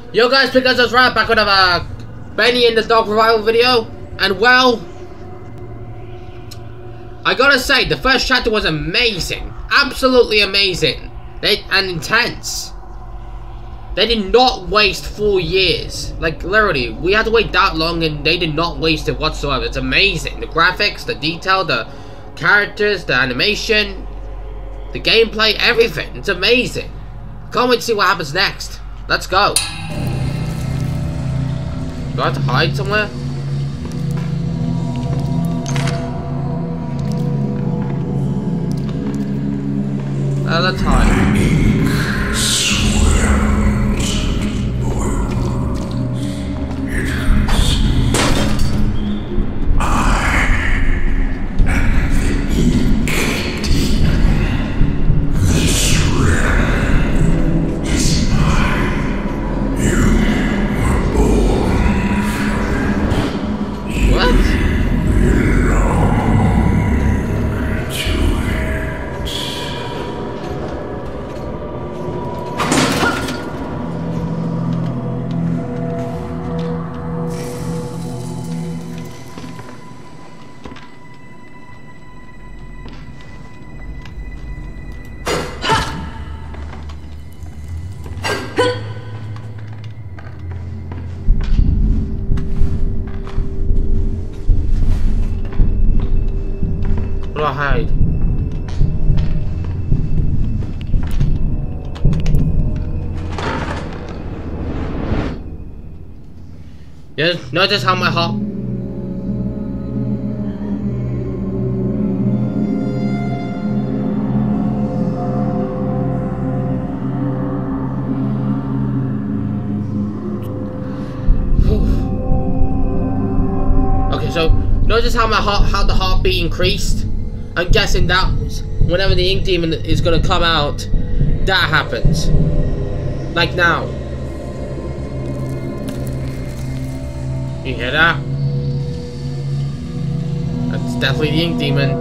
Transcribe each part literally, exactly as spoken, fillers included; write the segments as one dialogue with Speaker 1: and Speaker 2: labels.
Speaker 1: Yo guys, because that's right, back with another Bendy in the Dog Revival video. And well, I gotta say, the first chapter was amazing. Absolutely amazing. They, and intense. They did not waste four years. Like, literally, we had to wait that long and they did not waste it whatsoever. It's amazing. The graphics, the detail, the characters, the animation, the gameplay, everything. It's amazing. Can't wait to see what happens next. Let's go. Do I have to hide somewhere? Uh, let's hide. Where do I hide? Yeah, notice how my heart. Okay, so notice how my heart, how the heartbeat increased. I'm guessing that whenever the ink demon is gonna come out, that happens. Like now. You hear that? That's definitely the ink demon.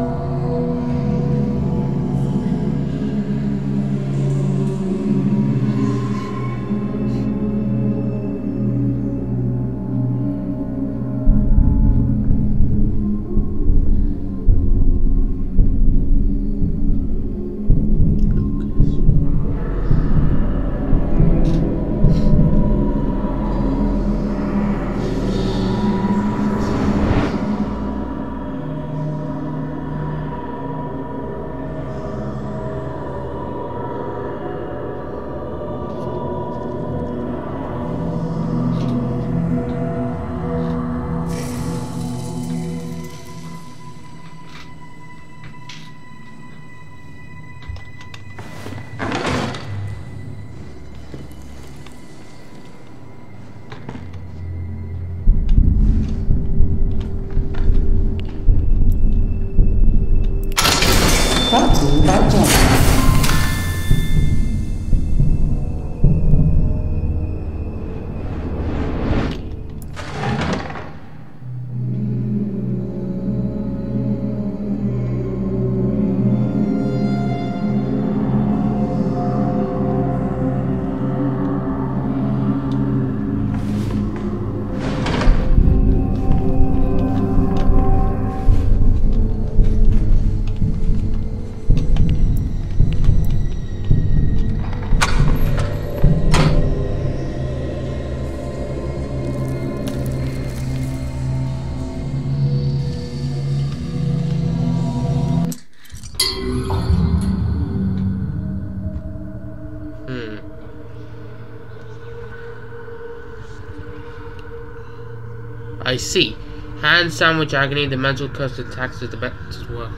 Speaker 1: I see. Hand sandwich agony, the mental curse attacks the best work.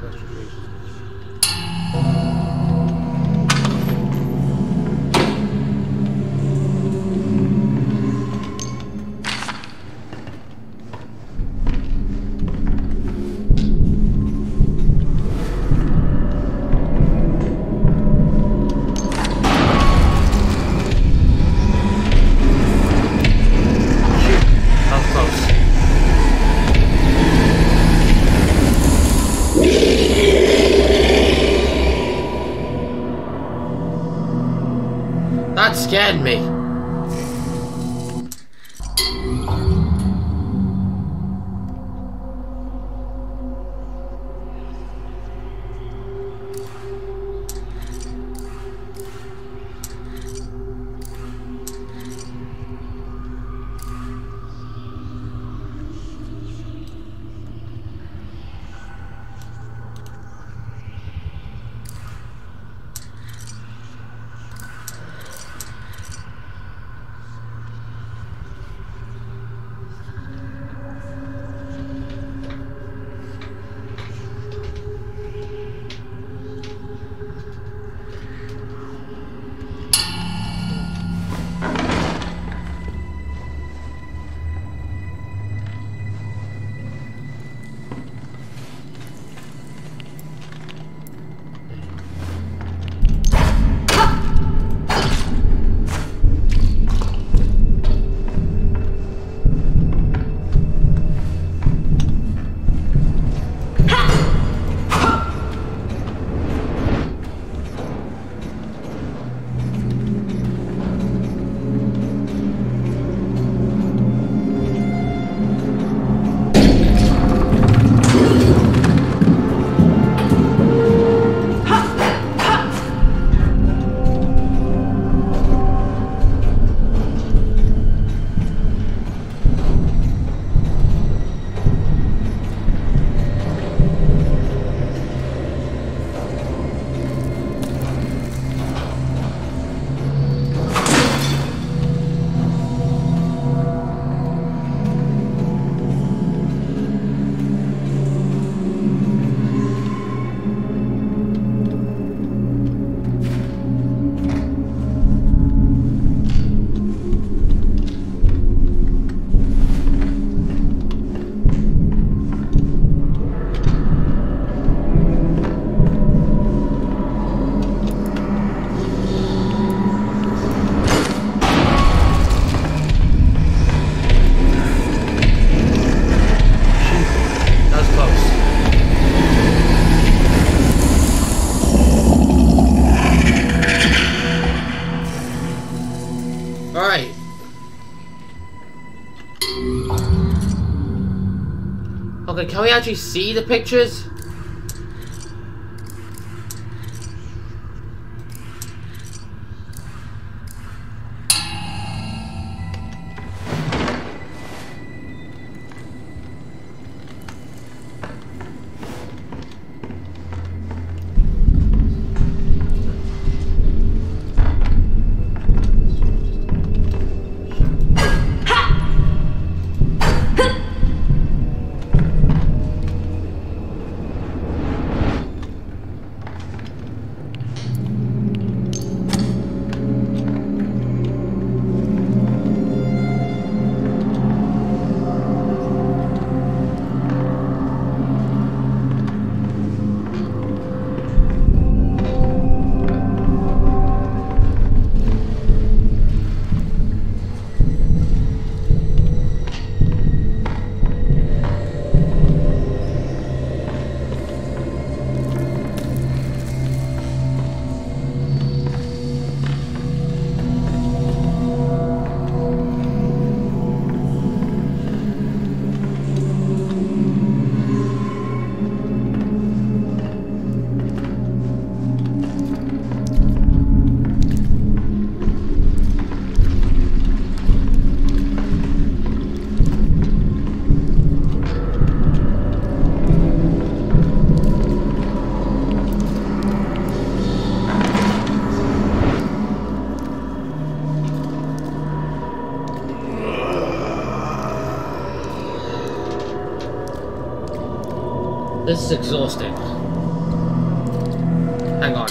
Speaker 1: That scared me. Can we actually see the pictures? This is exhausting. Hang on.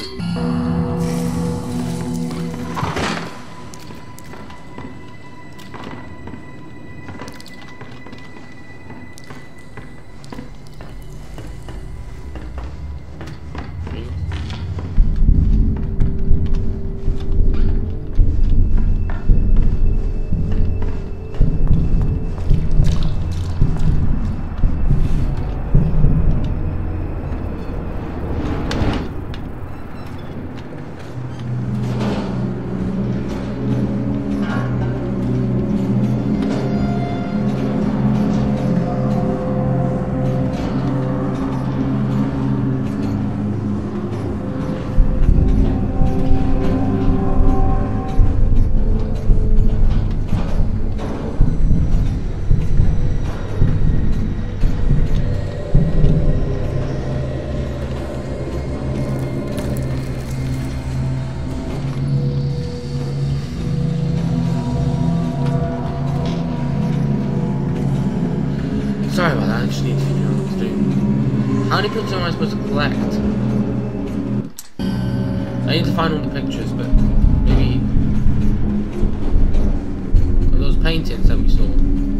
Speaker 1: Sorry about that, I just need to figure out what to do. How many pictures am I supposed to collect? I need to find all the pictures, but maybe... Are those paintings that we saw?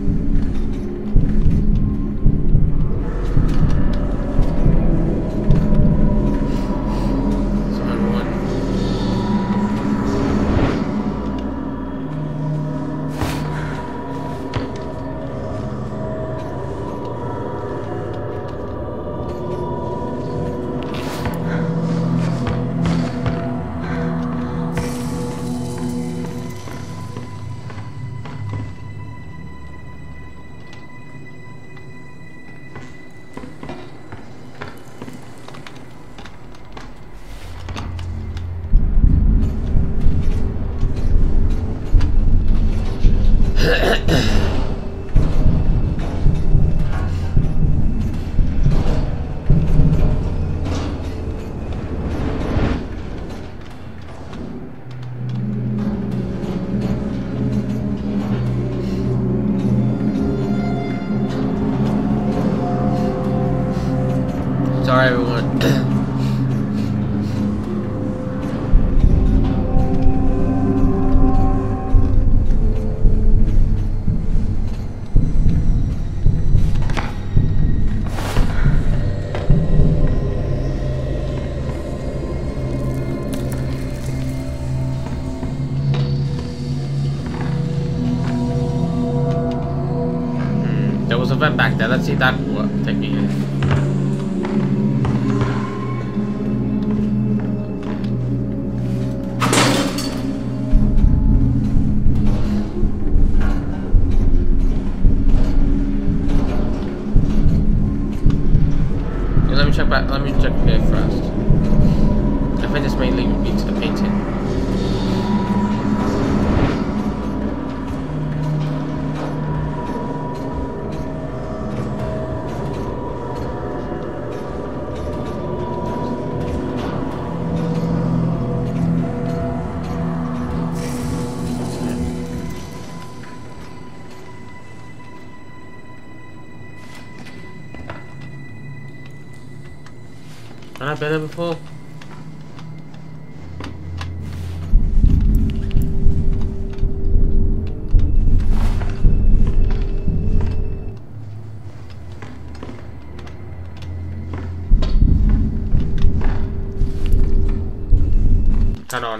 Speaker 1: Sorry, everyone. Hmm, there was a vent back there. Let's see if that will work. Take me in. I been there before? Turn on.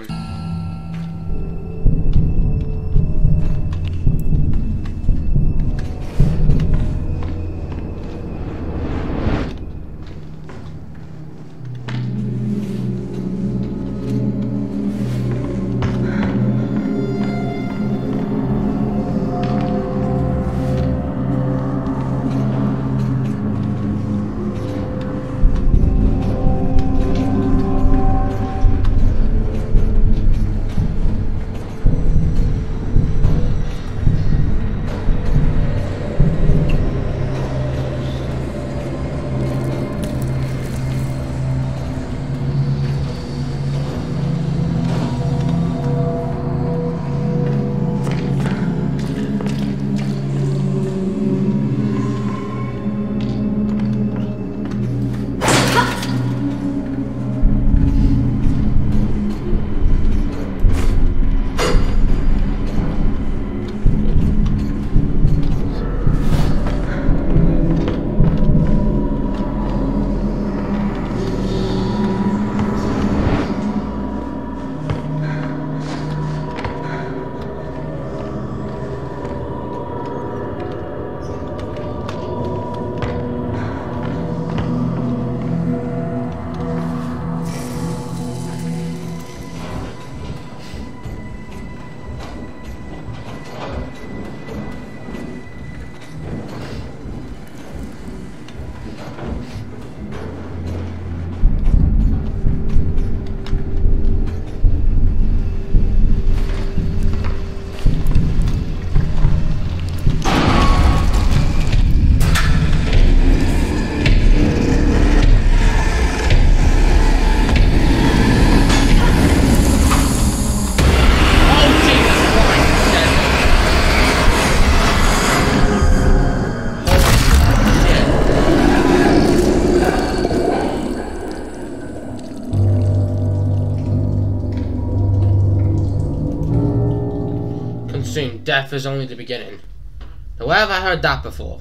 Speaker 1: Death is only the beginning. Now, where have I heard that before?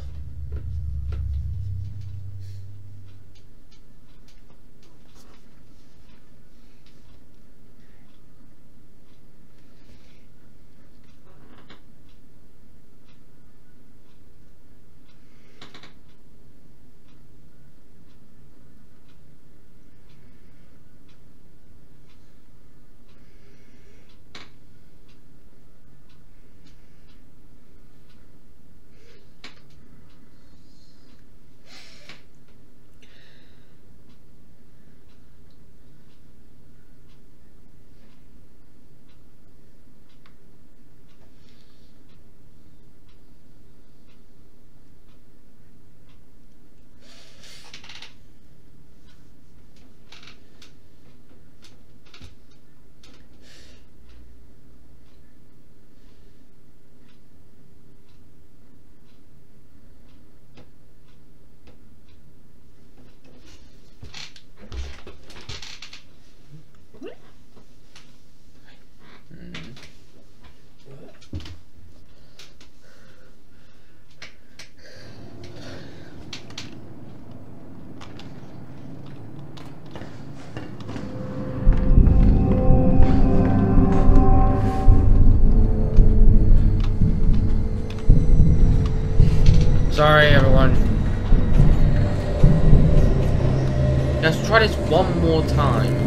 Speaker 1: Sorry, everyone. Let's try this one more time.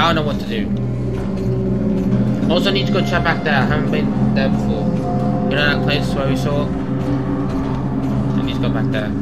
Speaker 1: Now I know what to do. Also need to go check back there. I haven't been there before. You know that place where we saw? I need to go back there.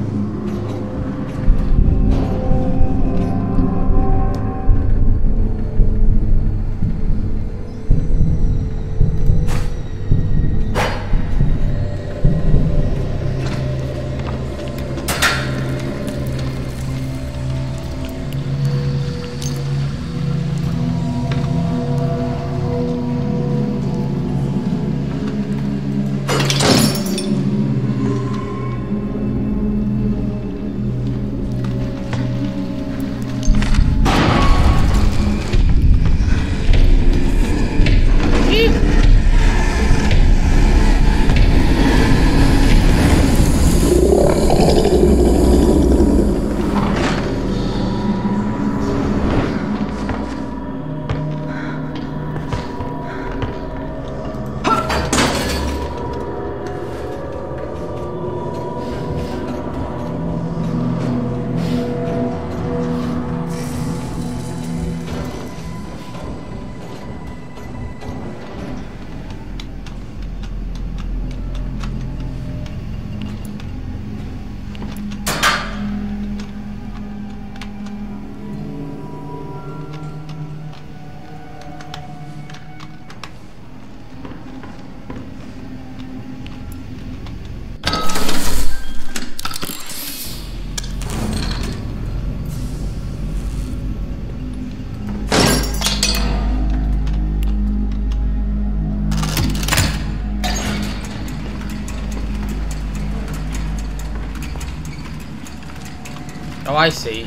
Speaker 1: Oh, I see.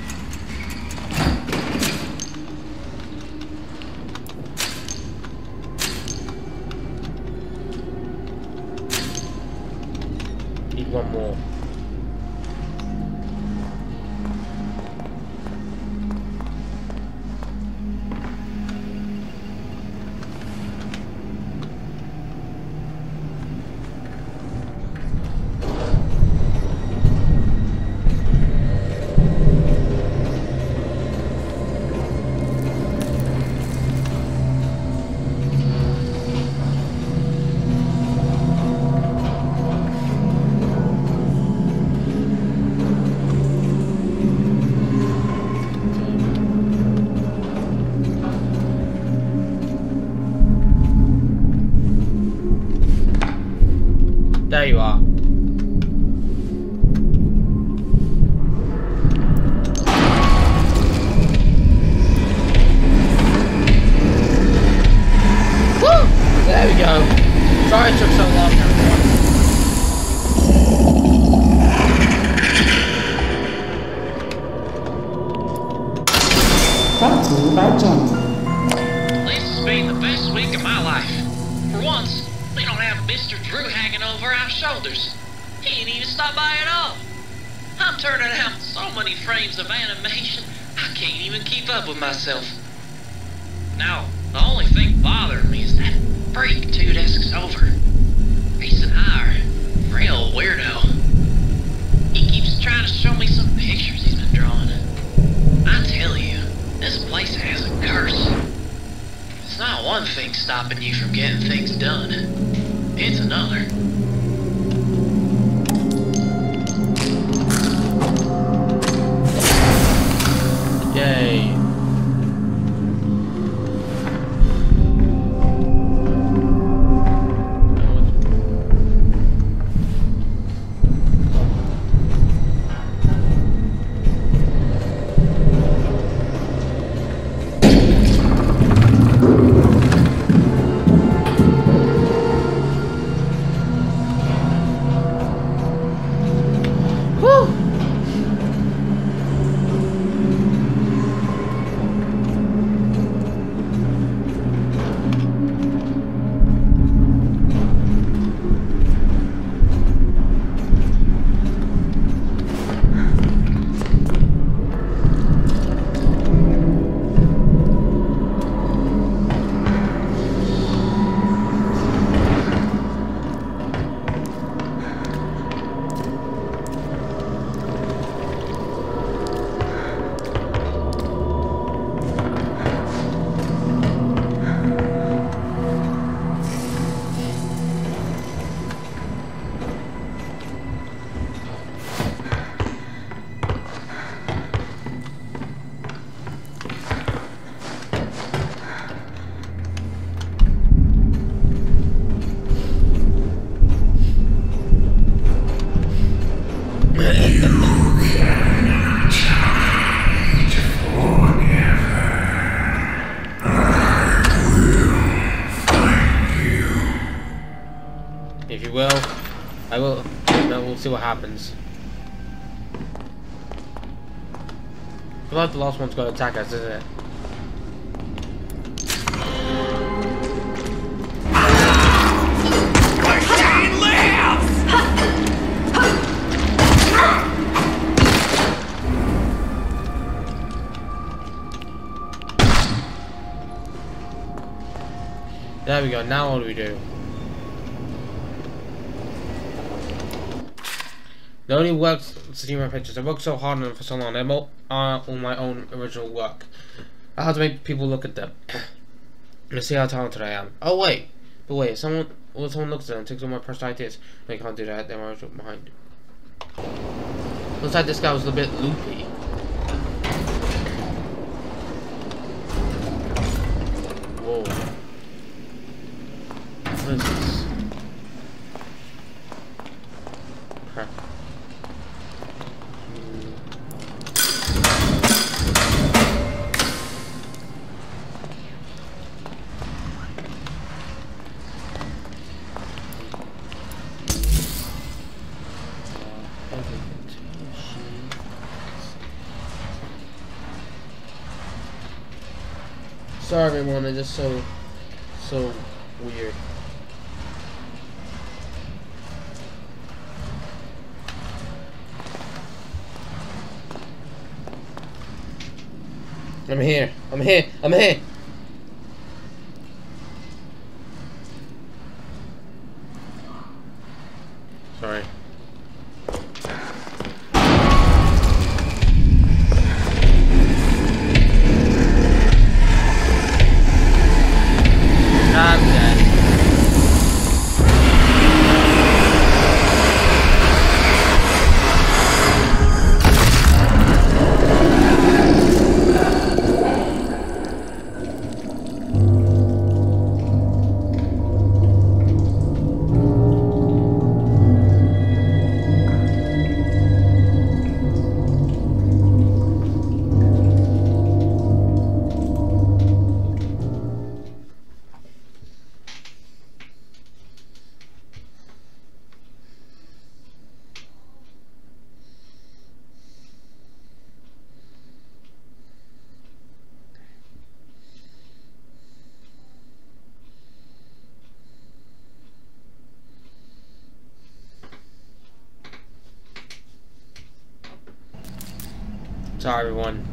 Speaker 1: Need one more. There you are. Woo! There we go. Sorry it took so long, everyone.
Speaker 2: Brought to you by Johnson.
Speaker 3: This has been the best week of my life. For once, we don't have Mister Drew hanging over our shoulders. He ain't even stopped by at all. I'm turning out so many frames of animation, I can't even keep up with myself. Now, the only thing bothering me is that freak two desks over. Reese and I are real weirdo. He keeps trying to show me some pictures he's been drawing. I tell you, this place has a curse. It's not one thing stopping you from getting things done. It's another.
Speaker 1: Yay. what happens. I feel like the last one's gonna attack us, isn't it? There we go, now what do we do? It only works to see my pictures. I worked so hard on them for so long. I'm all, uh, all my own original work. I have to make people look at them. And see how talented I am. Oh wait, but wait, if someone, when someone looks at them and takes all my personal ideas, they can't do that, they're always behind. Looks like this guy was a bit loopy. Whoa. What is this? Crap. Sorry everyone, it's just so, so weird. I'm here, I'm here, I'm here! Sorry. I'm dead. Sorry, everyone.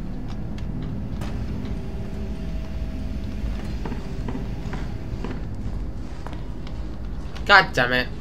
Speaker 1: God damn it.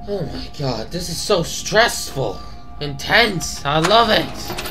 Speaker 1: Oh my god, this is so stressful. Intense. I love it.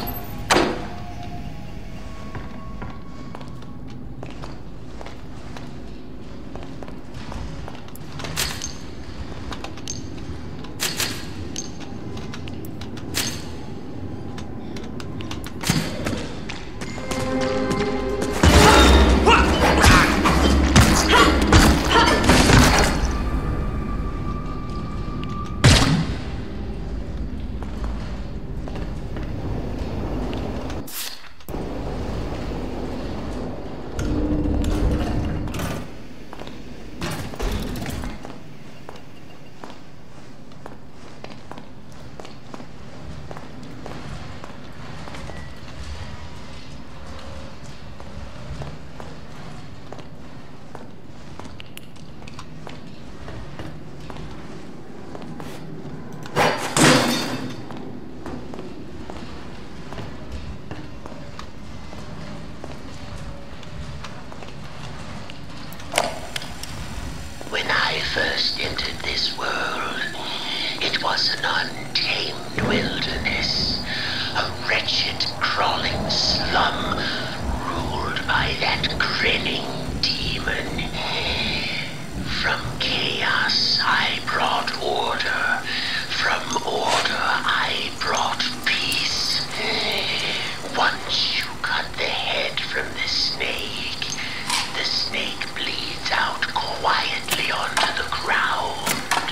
Speaker 2: When I first entered this world, it was an untamed wilderness, a wretched, crawling slum ruled by that grinning demon. From chaos I brought order, from order I brought peace. Once you cut the head from the snake, the snake bleeds out quietly onto the ground.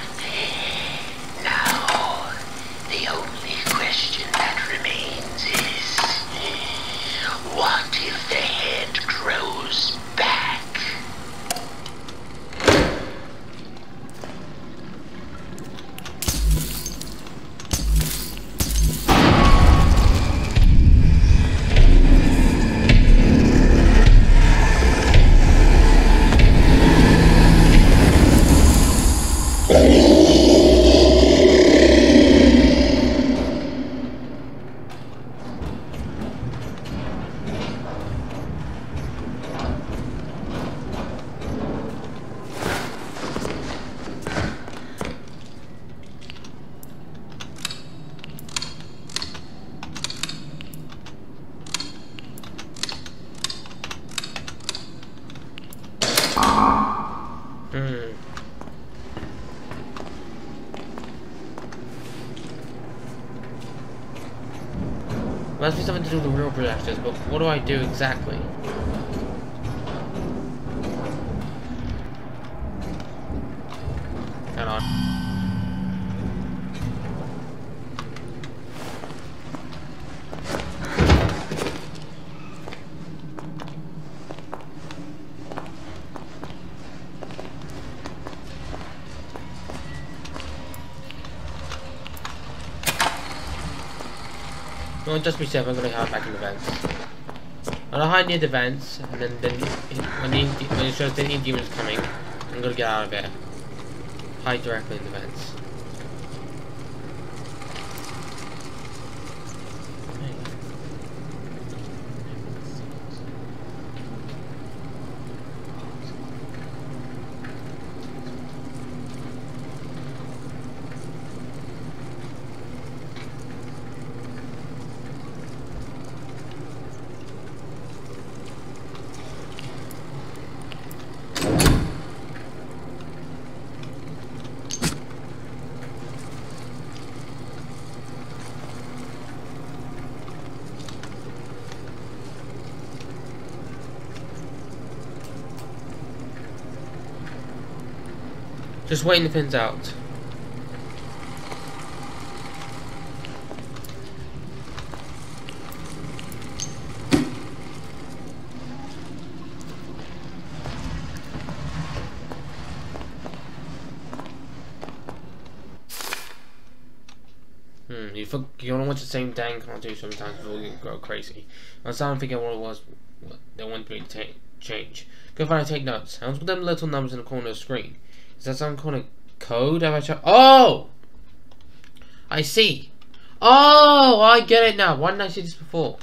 Speaker 2: Now, the only question that remains is, what if the head grows back?
Speaker 1: Hmm. Must be something to do with the real projectors, but what do I do exactly? Hang on. No, just be safe, I'm gonna hide back in the vents. I'm gonna hide near the vents, and then, then when, the, when it shows the Indian demon is coming, I'm gonna get out of there. Hide directly in the vents. Just waiting the pins out. Hmm, you, for, you don't watch the same dang cartoon sometimes before you go crazy. I was starting to figure out what it was what they wanted me to change. Go find and take notes. I was with them little numbers in the corner of the screen. Is that some kind of code? Have I tried? Oh! I see. Oh, I get it now. Why didn't I see this before?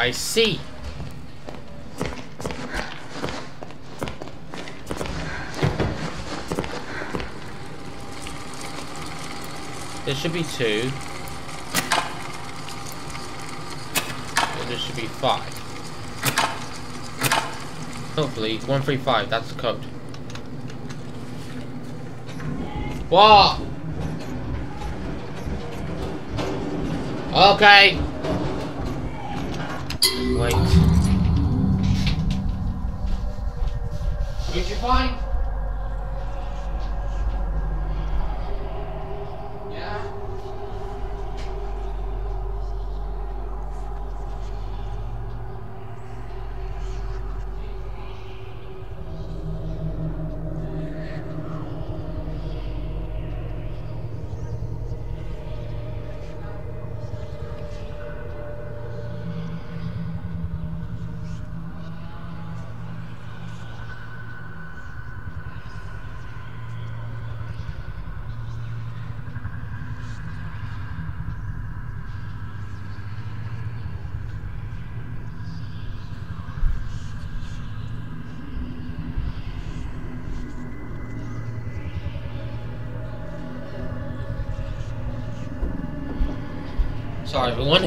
Speaker 1: I see. There should be two. And there should be five. Hopefully, one three five, that's the code. What? Okay. Wait. Did you find? Yeah. Sorry, everyone.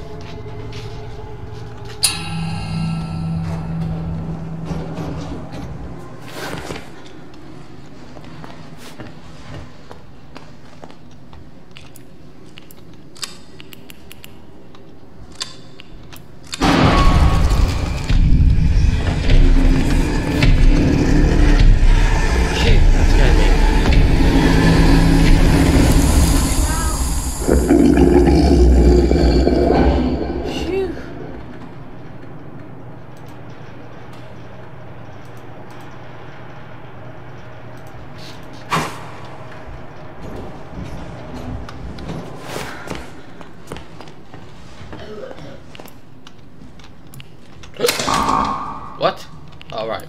Speaker 1: What? All right.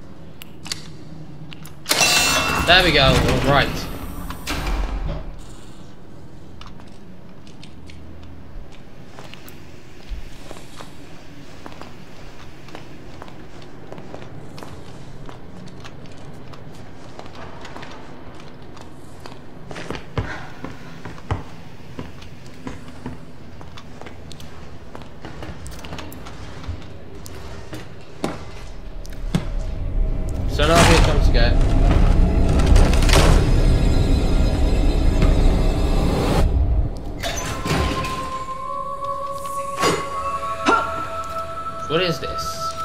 Speaker 1: There we go. All right. So now here comes again. What is this?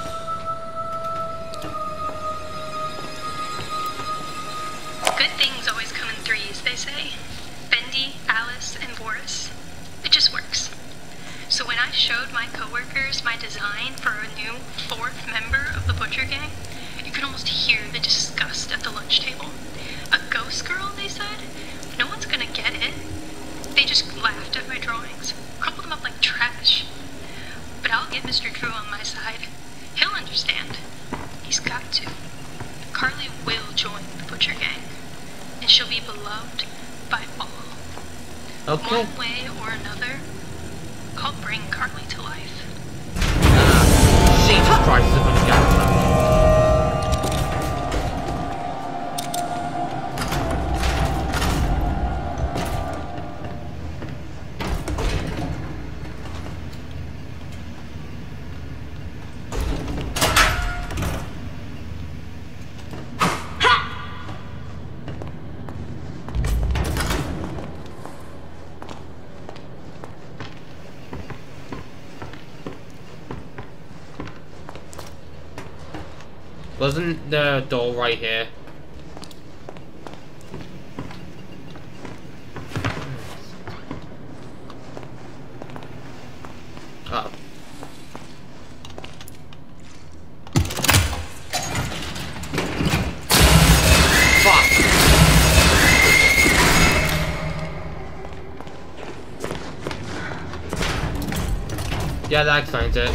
Speaker 4: Good things always come in threes, they say. Bendy, Alice, and Boris. It just works. So when I showed my coworkers my design for a new fourth member of the Butcher Gang, you could almost hear the disgust at the lunch table. A ghost girl, they said? No one's gonna get it. They just laughed at my drawings, crumpled them up like trash. But I'll get Mister Drew on my side. He'll understand. He's got to. Carly will join the Butcher Gang, and she'll be beloved by all.
Speaker 1: Okay.
Speaker 4: One way or another, I'll bring Carly to life.
Speaker 1: Ah, Jesus Christ, is a bunch of guys. Wasn't the door right here? Oh. Fuck. Yeah, that explains it.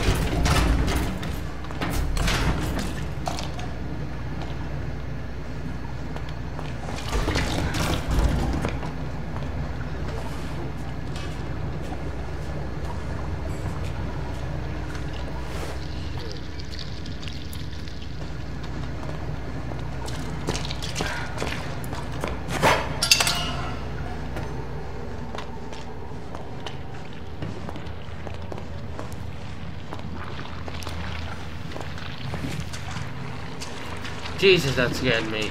Speaker 1: Jesus, that scared me.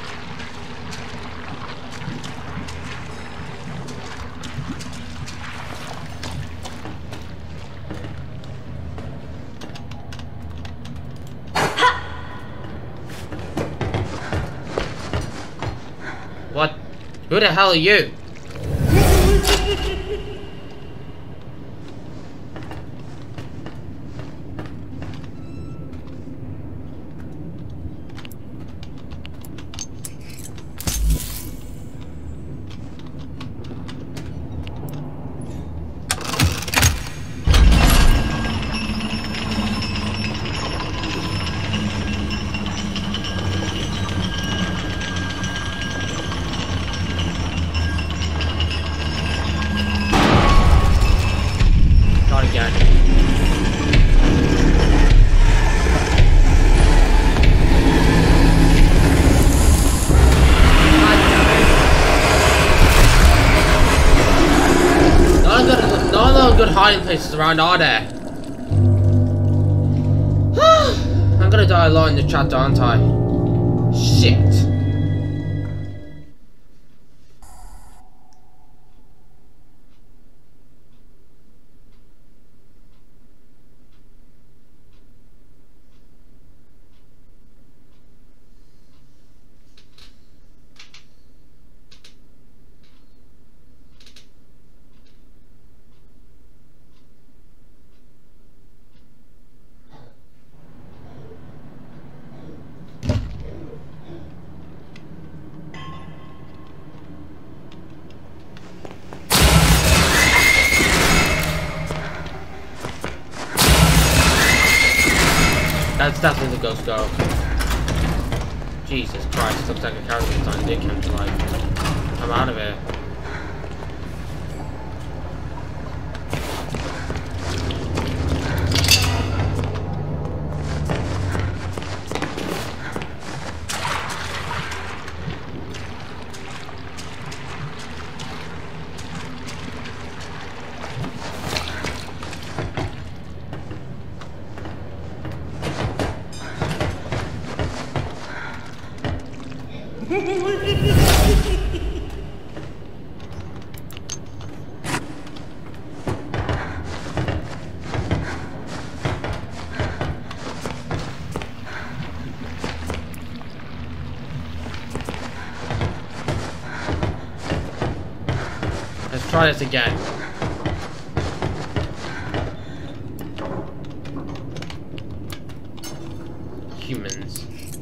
Speaker 1: What? Who the hell are you? Good hiding places around, are there? I'm gonna die a lot in the chat, aren't I? Shit. That's definitely the ghost girl. Jesus Christ, looks like a character design did come to life. I'm out of here. Let's try this again. Humans.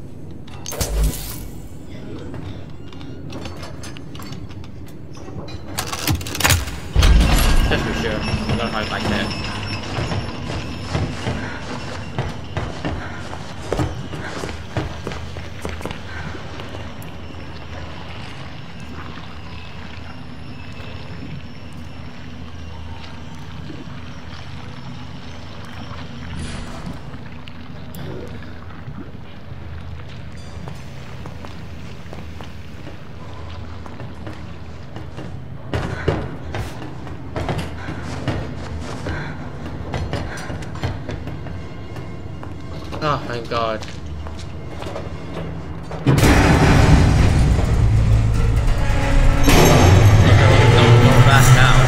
Speaker 1: Just for sure. I'm gonna hide back there. Oh, thank God. Going back now.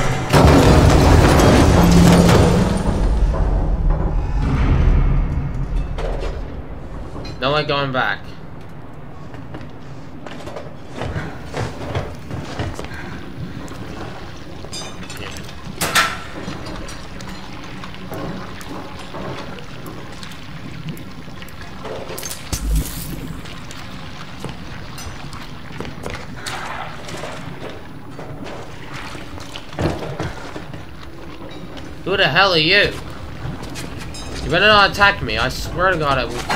Speaker 1: No one going back. Who the hell are you? You better not attack me. I swear to God I will.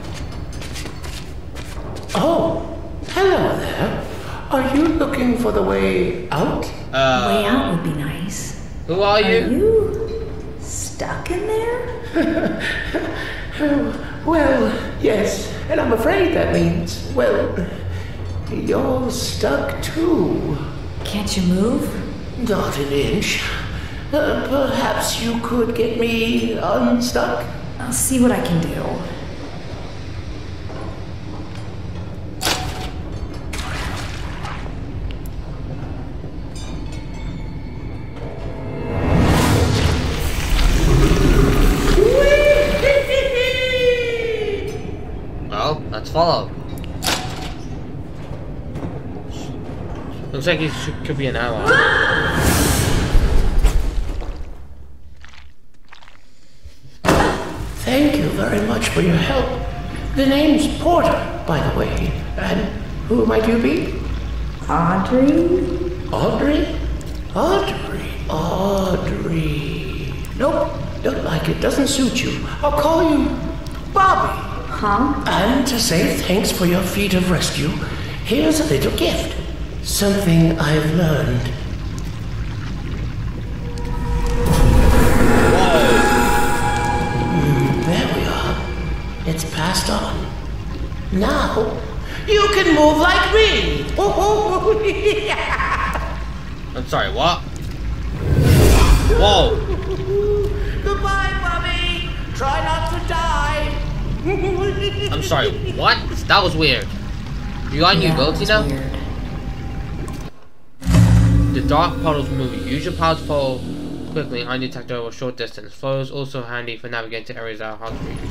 Speaker 5: Oh, hello there. Are you looking for the way out?
Speaker 1: Uh,
Speaker 6: way out would be nice.
Speaker 1: Who are you?
Speaker 6: Are you stuck in there?
Speaker 5: Oh, well, yes. And I'm afraid that means, well, you're stuck too.
Speaker 6: Can't you move?
Speaker 5: Not an inch. Uh, perhaps you could get me unstuck?
Speaker 6: I'll see what I can do.
Speaker 1: Let's follow. Looks like he should, could be an ally.
Speaker 5: Thank you very much for your help. The name's Porter, by the way. And who might you be?
Speaker 6: Audrey?
Speaker 5: Audrey? Audrey. Audrey. Nope, don't like it. Doesn't suit you. I'll call you Bobby.
Speaker 6: Huh?
Speaker 5: And to say thanks for your feat of rescue, here's a little gift. Something I've learned. Mm, there we are. It's passed on. Now, you can move like me.
Speaker 1: I'm sorry, what? Whoa.
Speaker 5: Goodbye, Bobby. Try not to die.
Speaker 1: I'm sorry, what? That was weird. You got a new
Speaker 6: Yeah,
Speaker 1: ability
Speaker 6: that's
Speaker 1: now?
Speaker 6: weird.
Speaker 1: The dark puddles move. Use your powers to fall quickly and undetected over a short distance. Flow is also handy for navigating to areas that are hard to reach.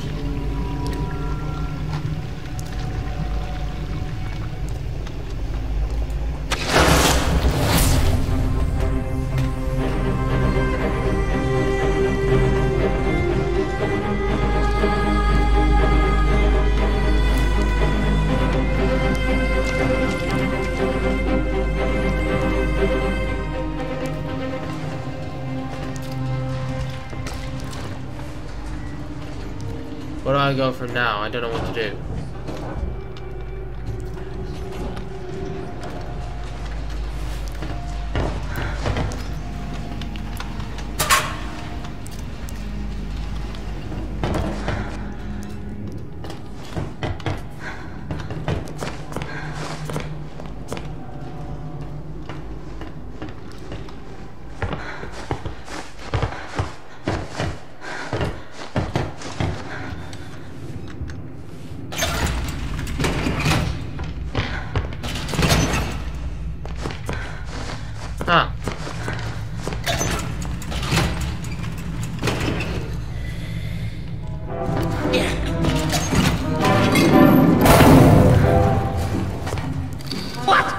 Speaker 1: Where do I go from now? I don't know what to do. Huh.
Speaker 5: What?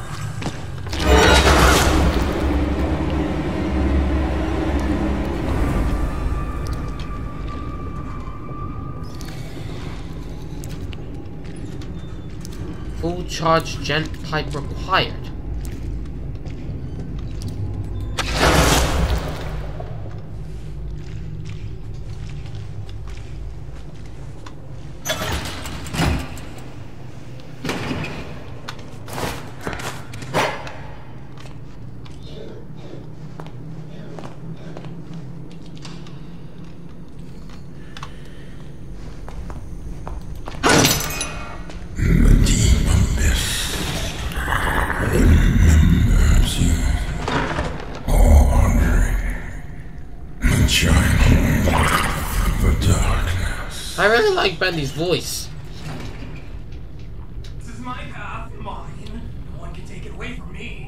Speaker 1: Full charge gent pipe required. I really like Bendy's voice.
Speaker 7: This is my path, mine. No one can take it away from me.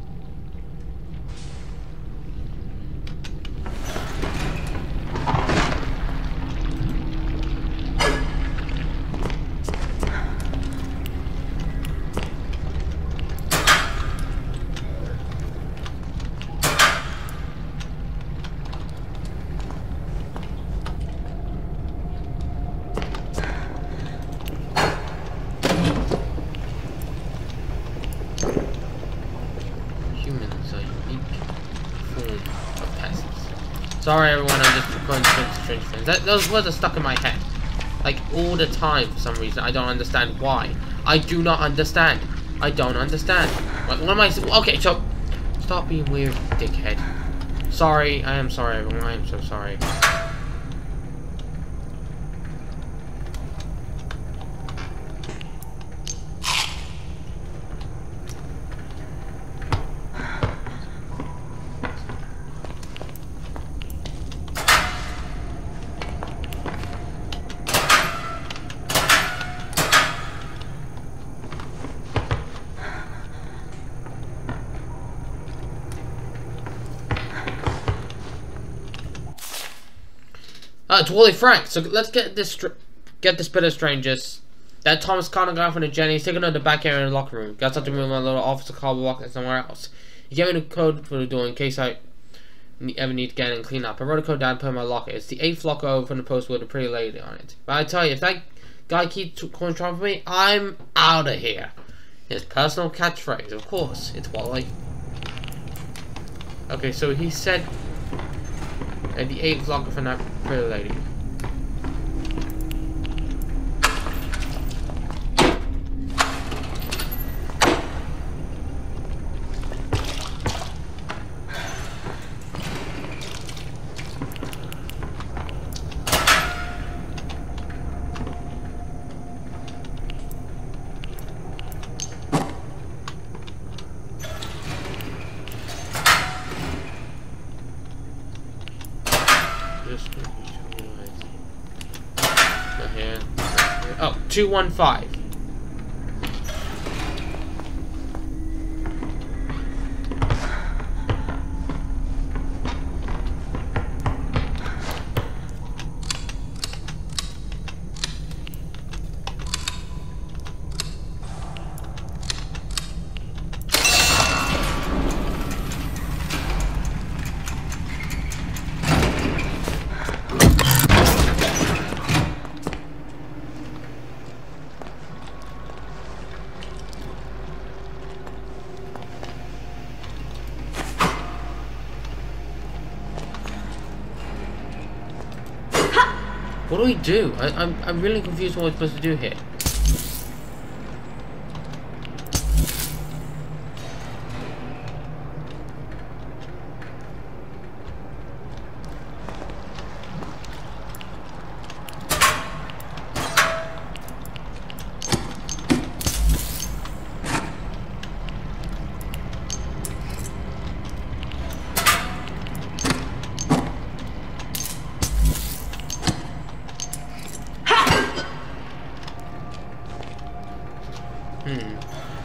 Speaker 1: Sorry everyone, I'm just going to strange things. That, those words are stuck in my head. Like, all the time for some reason. I don't understand why. I do not understand. I don't understand. What, what am I... Okay, so... Stop being weird, dickhead. Sorry, I am sorry everyone. I am so sorry. Oh, it's Wally Frank. So let's get this get this bit of strangers That Thomas Connor guy from the Jenny, he's taking her to the back area in the locker room. Got something with my little officer car walking somewhere else. He gave me the code for the door in case I ever need to get in and clean up. I wrote the code down and put it in my locker. It's the eighth locker over from the post with a pretty lady on it. But I tell you, if that guy keeps calling trouble for me, I'm out of here. His personal catchphrase, of course. It's Wally. Okay, so he said at the eighth locker from that pretty lady. Oh, two one five. What do we do? I, I'm, I'm really confused what we're supposed to do here. Hmm.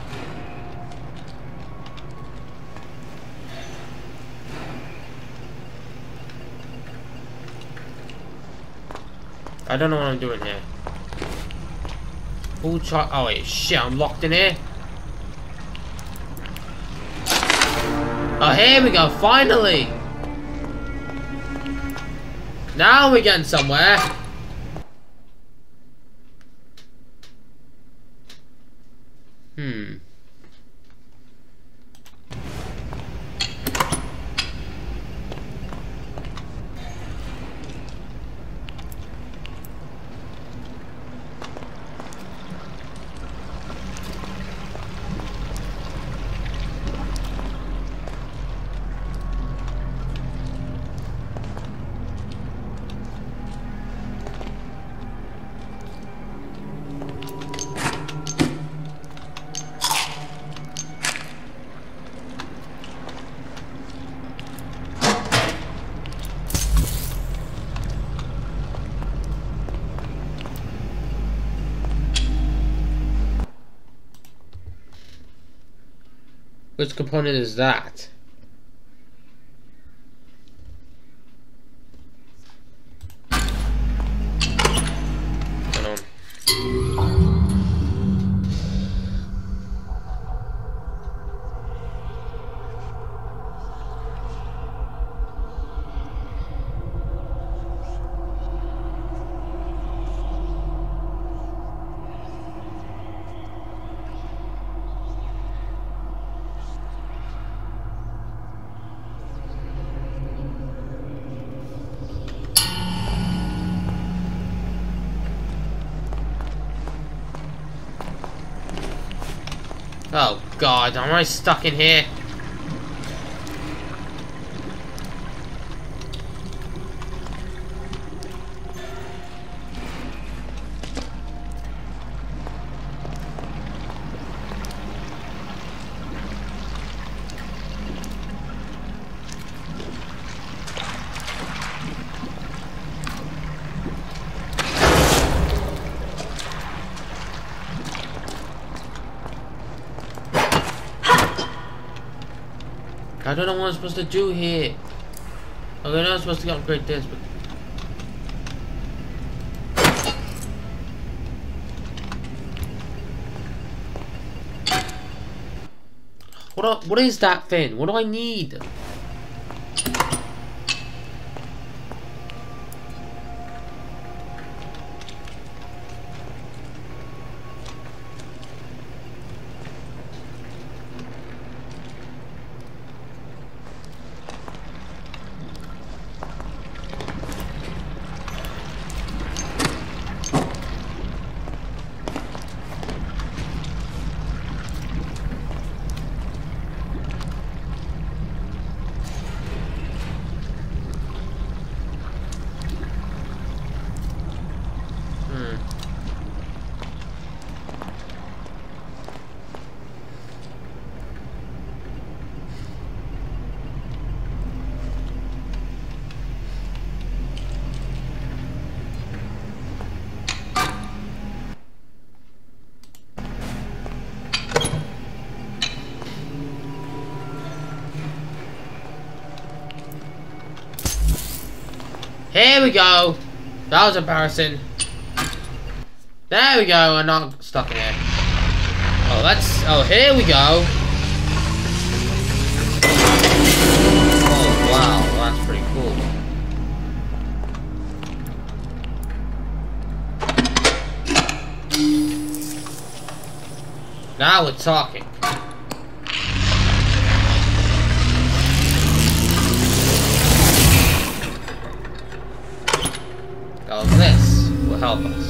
Speaker 1: I don't know what I'm doing here. Full charge. Oh wait, shit! I'm locked in here. Oh, here we go. Finally. Now we're getting somewhere. Hmm. Which component is that? Hold on. Oh god, am I stuck in here? I don't know what I'm supposed to do here. Okay, I know I'm supposed to upgrade this, but... What, what is that thing? What do I need? Here we go. That was embarrassing. There we go. I'm not stuck in here. Oh, that's. Oh, here we go. Oh, wow. That's pretty cool. Now we're talking. Oh, this will help us.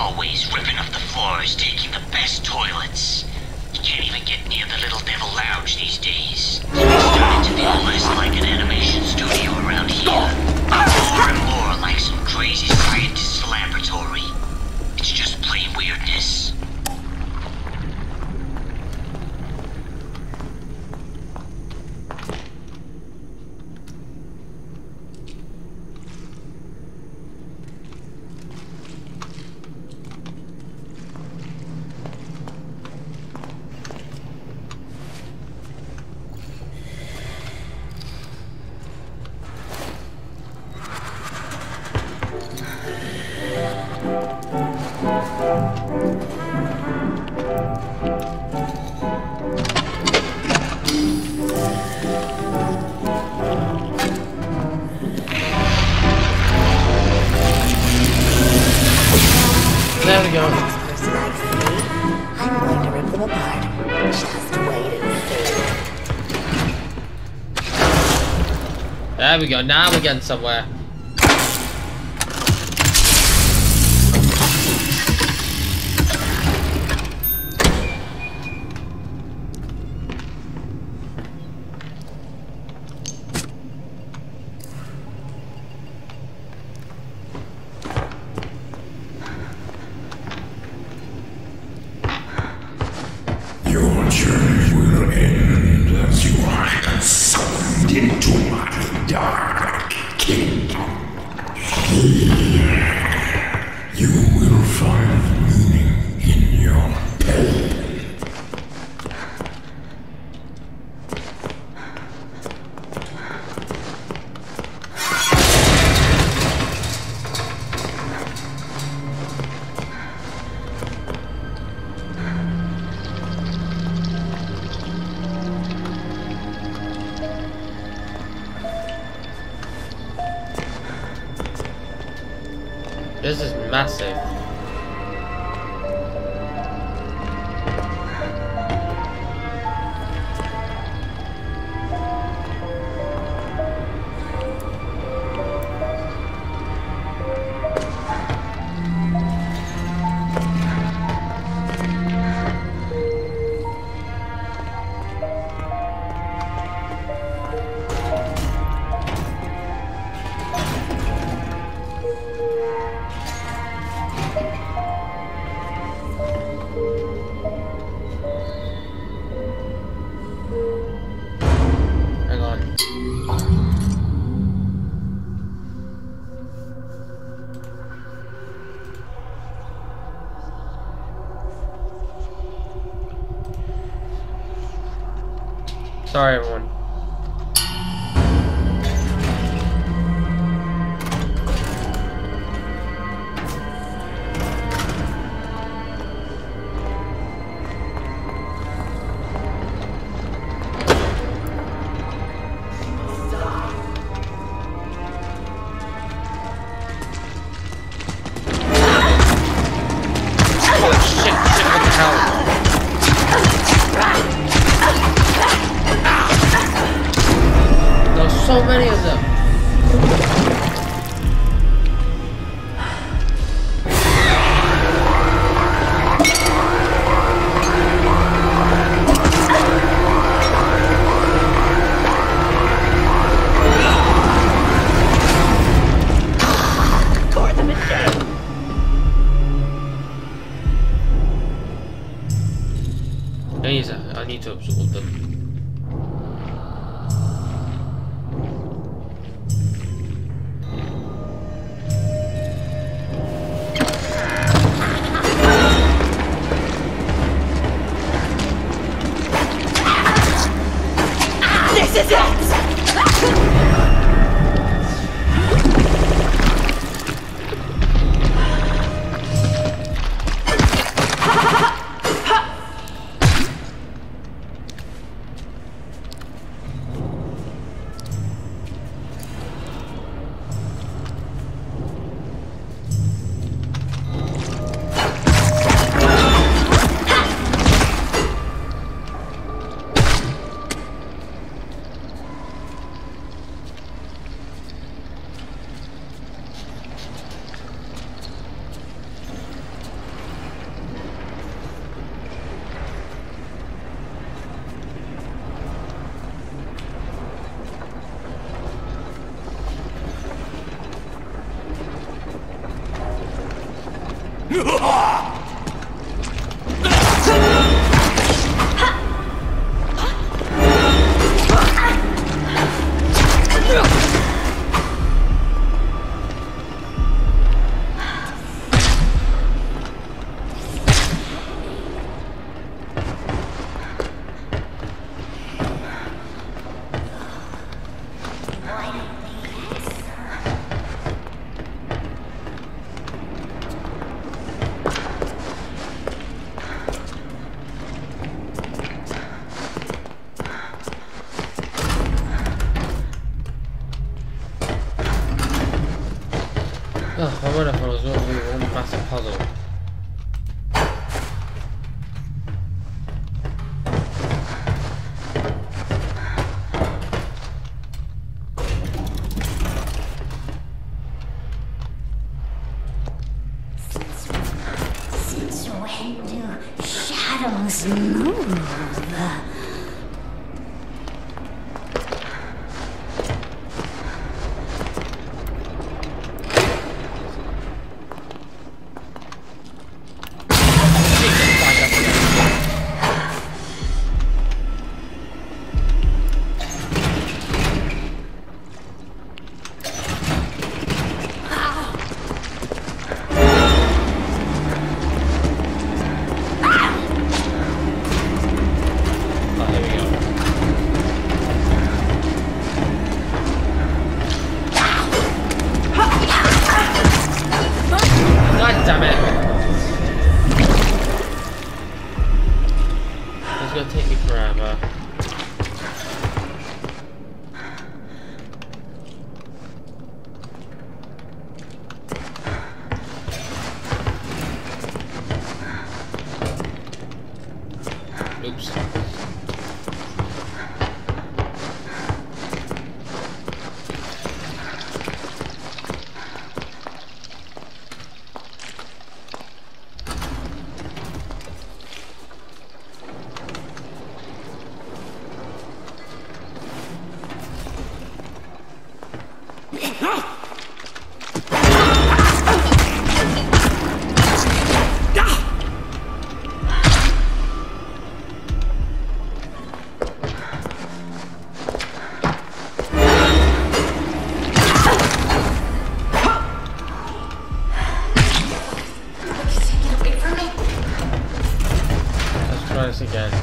Speaker 2: always ripping up the floors, taking the best toilets. You can't even get near the Little Devil Lounge these days. It's starting to feel less like an animation studio around here. More and more like some crazy scientist's laboratory. It's just plain weirdness.
Speaker 1: There we go.
Speaker 6: Person I see, I'm going to rip them apart. Just wait and see.
Speaker 1: There we go. Now we're getting somewhere.
Speaker 8: Your journey will end as you are consumed into my dark kingdom. Here, you will find meaning in your pain.
Speaker 1: This is massive. Hang on. Sorry, everyone. So many of them.
Speaker 6: For the machine.
Speaker 1: These are, I need to absorb them.
Speaker 6: This is it!
Speaker 1: Oh, I wonder if I was going to do one massive puzzle.
Speaker 6: Since when do shadows move?
Speaker 1: Oops. Again.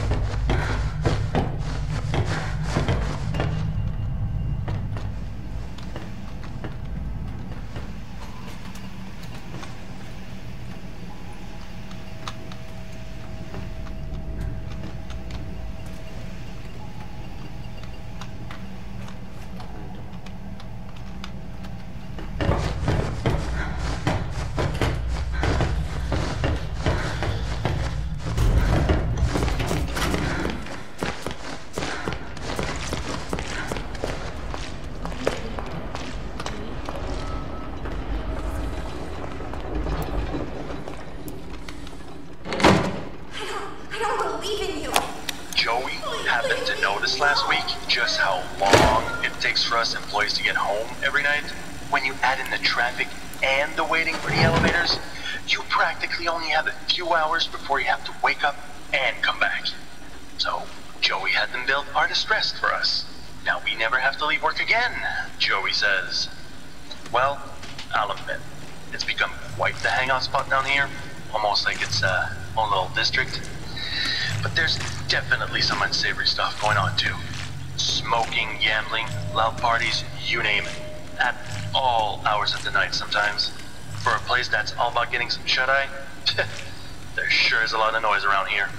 Speaker 9: Last week, just how long it takes for us employees to get home every night. When you add in the traffic and the waiting for the elevators, you practically only have a few hours before you have to wake up and come back. So, Joey had them build artist rest for us. Now we never have to leave work again, Joey says. Well, I'll admit, it's become quite the hangout spot down here. Almost like it's a own little district. But there's definitely some unsavory stuff going on too. Smoking, gambling, loud parties, you name it. At all hours of the night sometimes. For a place that's all about getting some shut-eye, there sure is a lot of noise around here.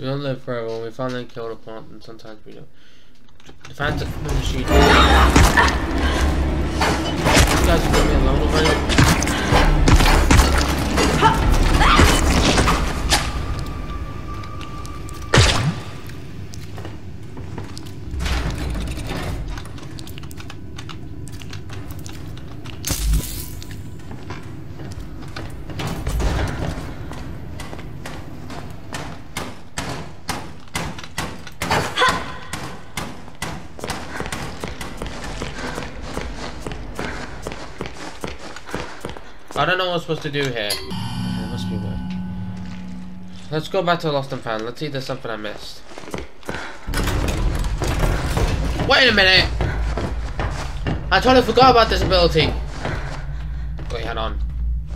Speaker 1: We don't live forever. When we finally kill the plant, and sometimes we don't. The fans of the machine. You guys leave me alone already. I don't know what I'm supposed to do here. There must be one. Let's go back to Lost and Found. Let's see if there's something I missed. Wait a minute! I totally forgot about this ability. Wait, hold on.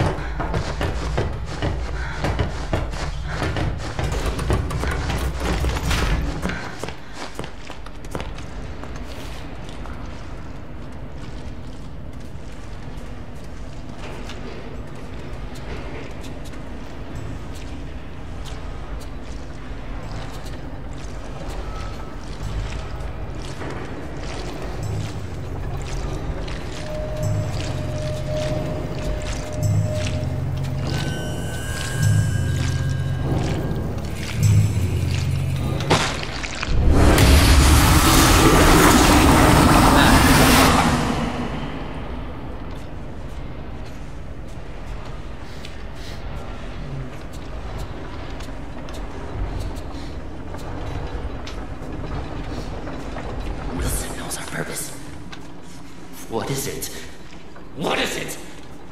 Speaker 5: What is it? What is it?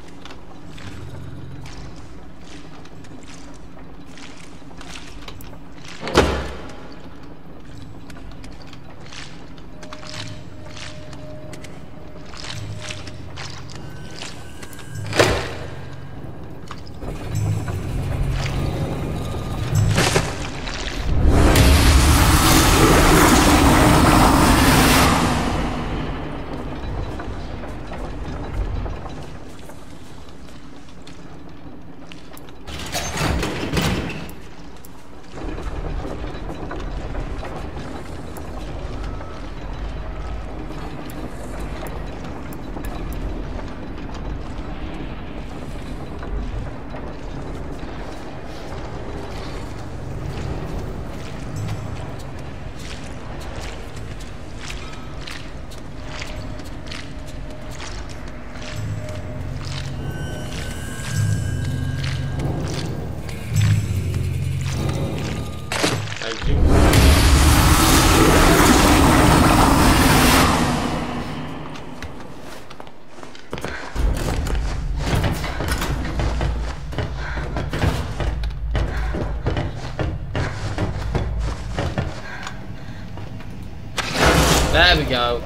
Speaker 1: There we go.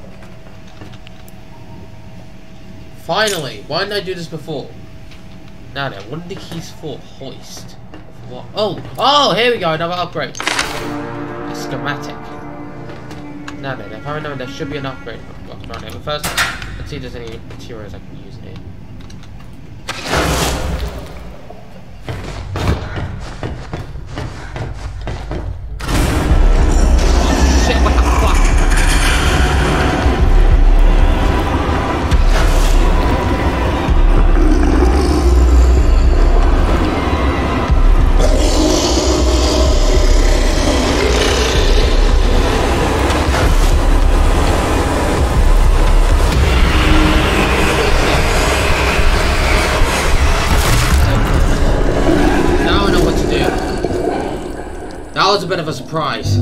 Speaker 1: Finally! Why didn't I do this before? Now then, what are the keys for? Hoist. What? Oh! Oh! Here we go! Another upgrade. A schematic. Now then, if I remember, there should be an upgrade box around here. But first, let's see if there's any materials I can use here. That was a bit of a surprise.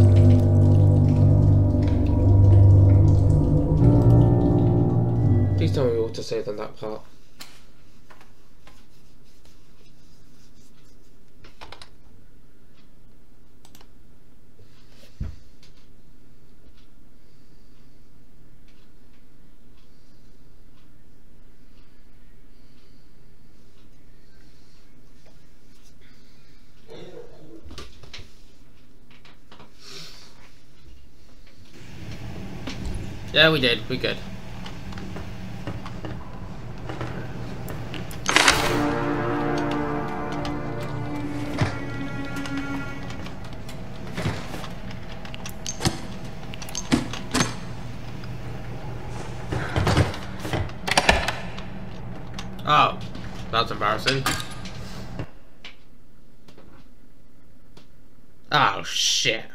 Speaker 1: Please tell me what to say on that part. Yeah, we did. We good. That's embarrassing. Oh, shit.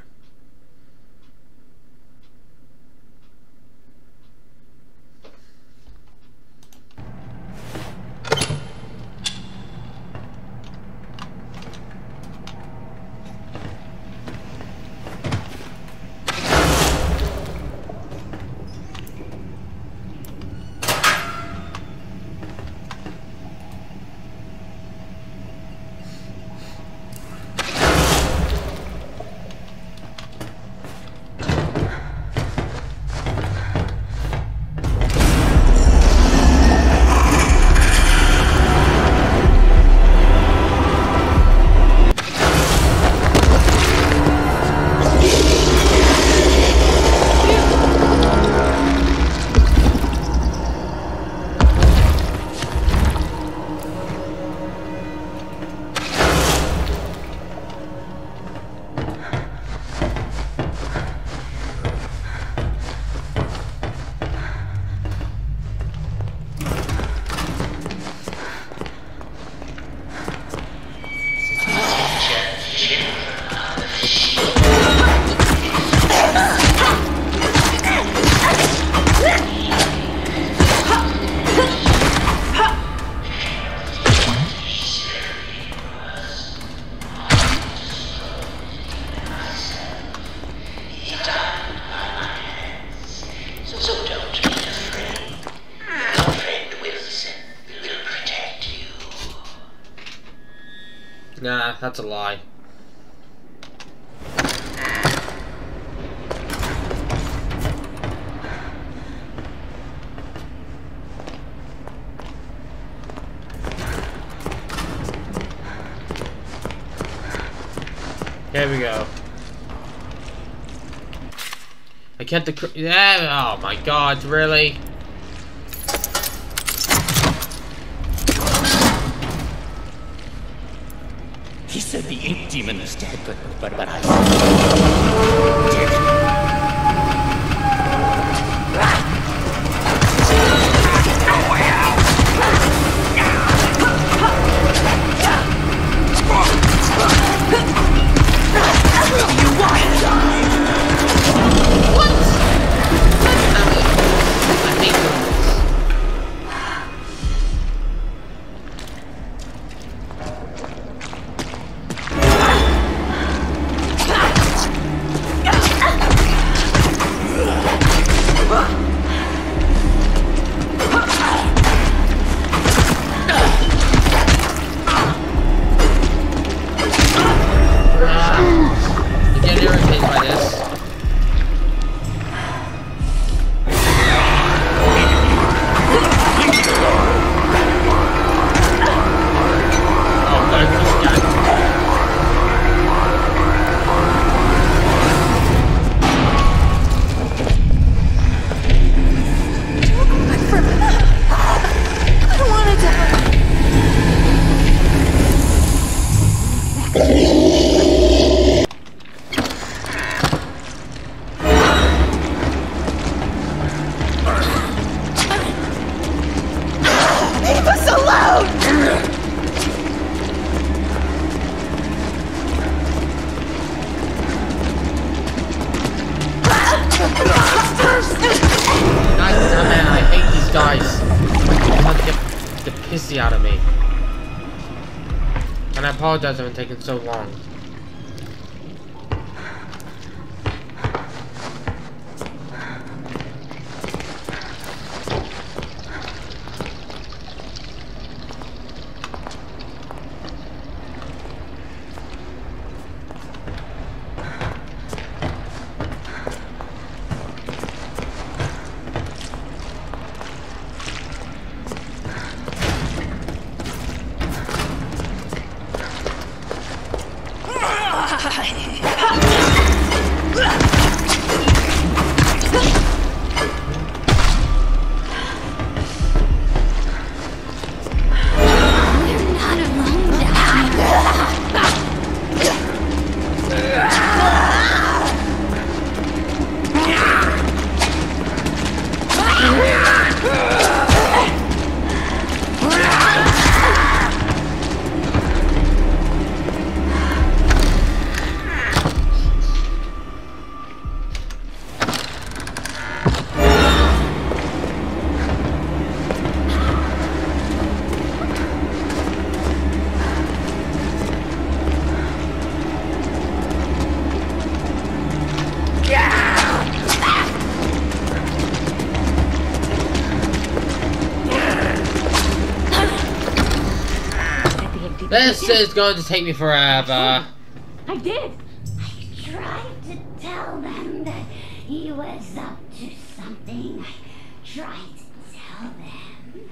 Speaker 1: Nah, that's a lie. Here we go. I can't decrypt. Yeah, oh my god, really?
Speaker 5: He said the ink demon is dead, but but but I. No way out. You want to die?
Speaker 1: What? I hate them. Out of me, and I apologize for taking so long. This is going to take me forever.
Speaker 6: I did. I tried to tell them that he was up to something. I tried to tell them.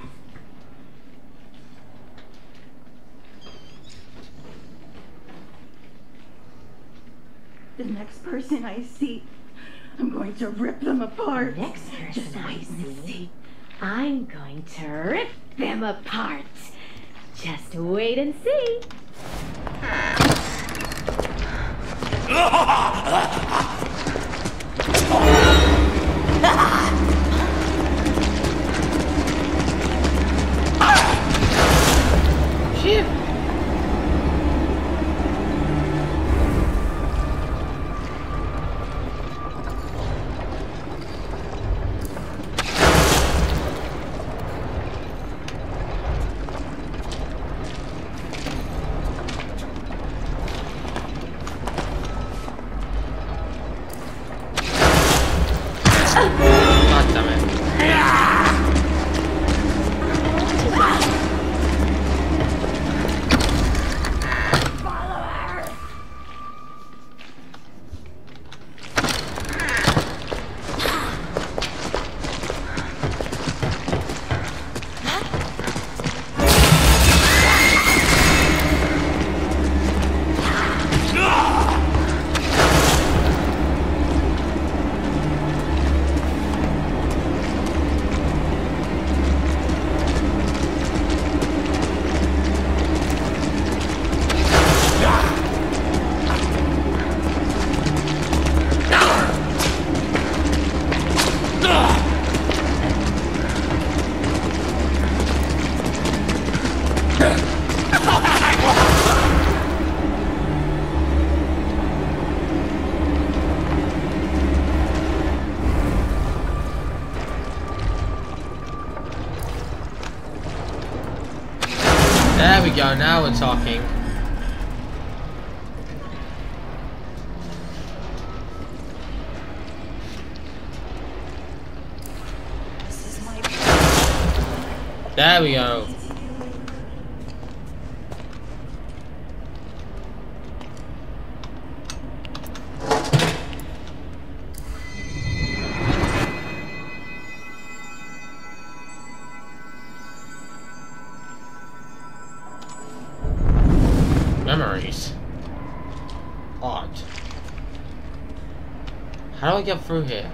Speaker 10: The next person I see, I'm going to rip them apart.
Speaker 6: Next person
Speaker 10: Just
Speaker 6: I
Speaker 10: wait and
Speaker 6: see,
Speaker 10: see.
Speaker 6: I'm going to rip them apart. Just wait and see.
Speaker 1: Shit. God damn it. There we go, now we're talking. There we go. Memories. Odd. How do I get through here?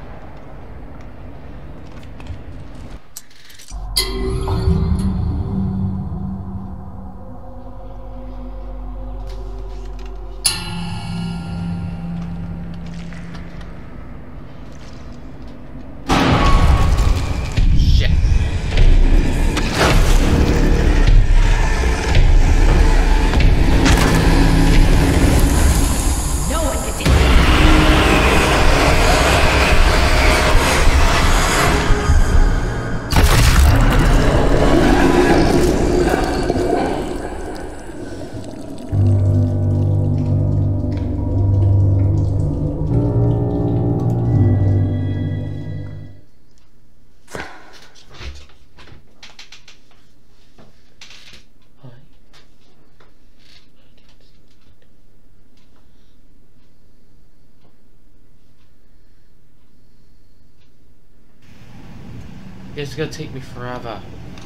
Speaker 1: It's gonna take me forever.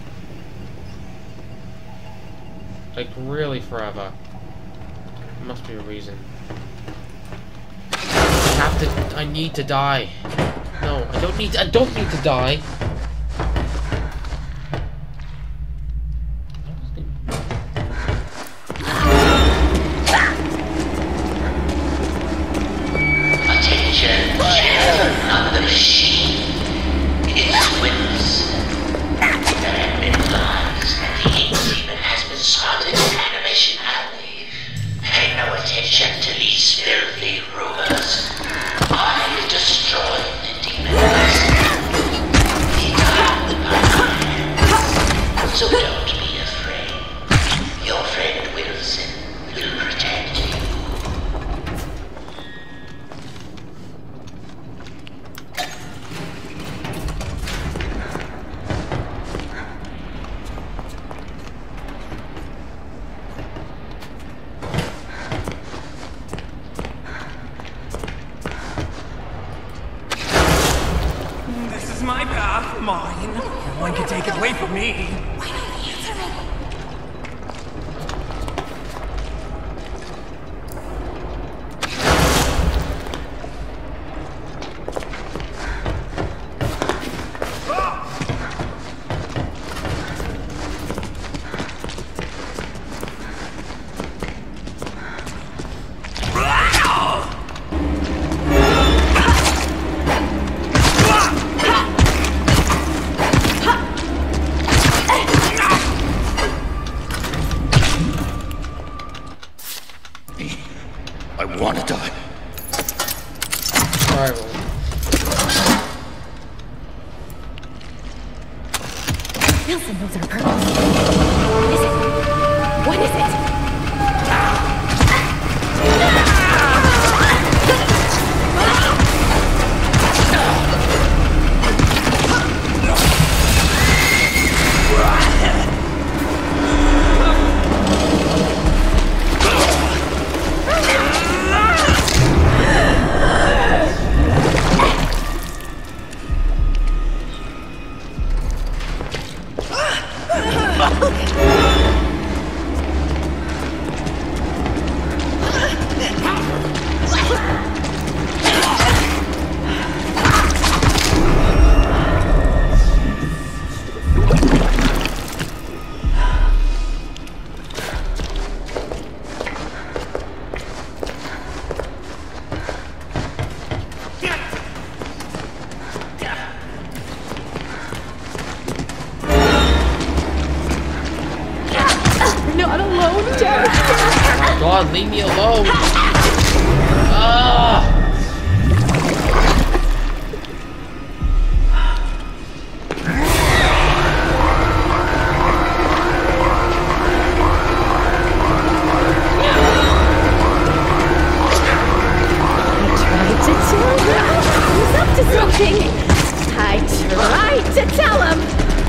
Speaker 1: Like, really forever. There must be a reason. I have to- I need to die. No, I don't need to- I don't need to die!
Speaker 2: Attention, children of the machine. Its witness. There have been lies that the agreement has been started in Animation Alley. Pay no attention to these filthy rumors. I destroyed the demons. The
Speaker 7: me.
Speaker 6: Why don't you answer me?
Speaker 8: I want to die.
Speaker 1: Alright, well.
Speaker 6: Nelson knows our purpose. What is it? What is it?
Speaker 1: God, leave me alone. Ah!
Speaker 6: He's up to something. I tried to tell him.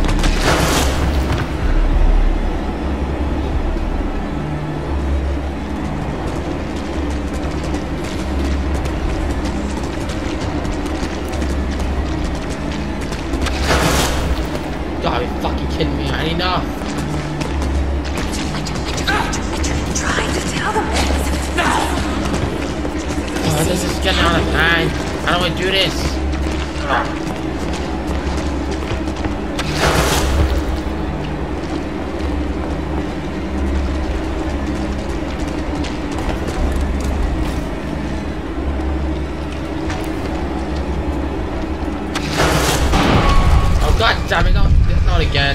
Speaker 1: God, are you fucking kidding me? I ain't enough.
Speaker 6: Trying to tell them.
Speaker 1: Oh, this is getting out of hand. How do I do this? Oh God damn it! Not, not again.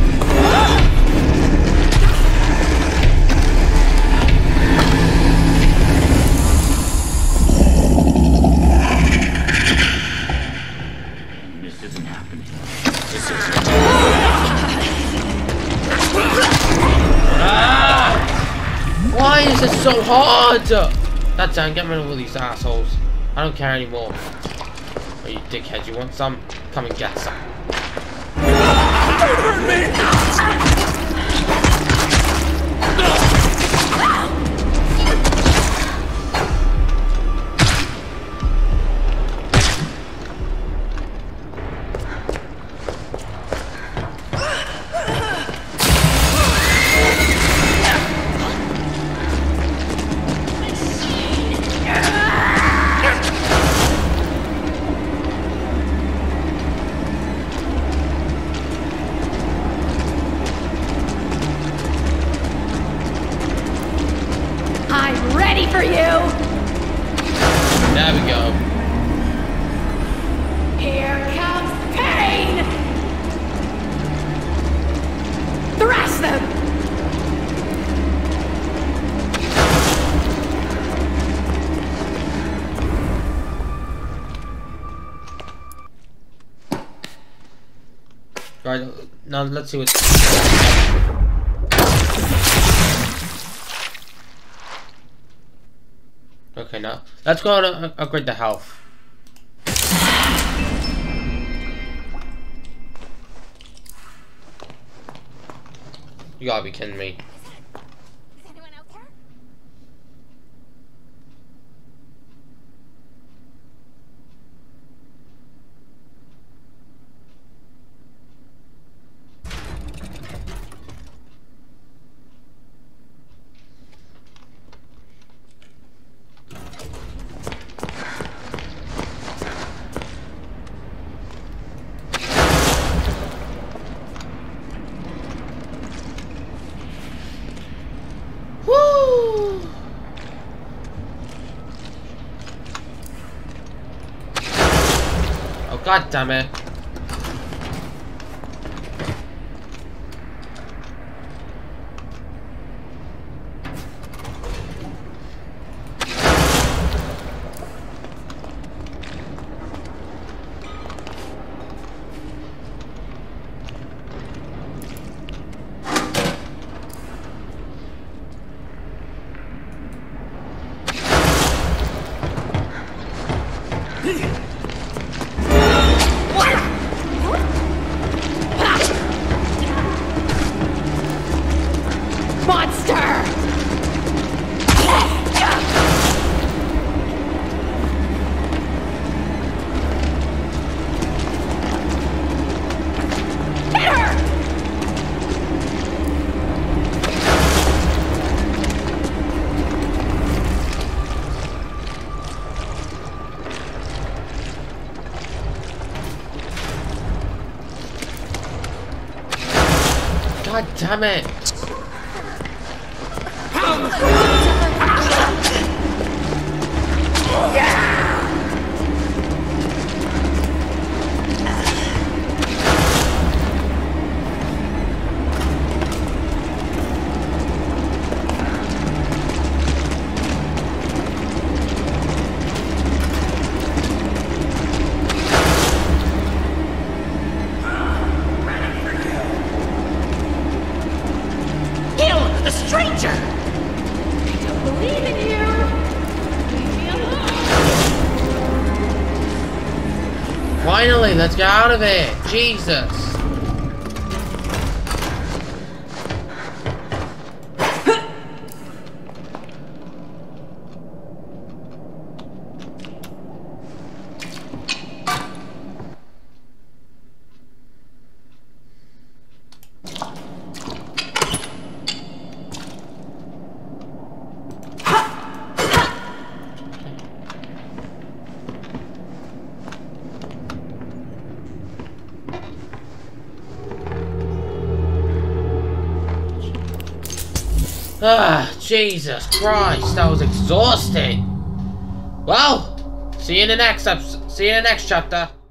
Speaker 1: Why is it so hard? That's done, get rid of all these assholes. I don't care anymore. Oh, you dickheads, you want some? Come and get some.
Speaker 8: Don't hurt me!
Speaker 6: I'm ready for you.
Speaker 1: There we go.
Speaker 6: Here comes pain. Thrash them.
Speaker 1: Right, now let's see what. Okay, now let's go and uh, upgrade the health. You gotta be kidding me.
Speaker 6: Is anyone out there?
Speaker 1: God damn it. God damn it! Finally, let's get out of here! Jesus! Ah, Jesus Christ, that was exhausting. Well, see you in the next episode. See you in the next chapter.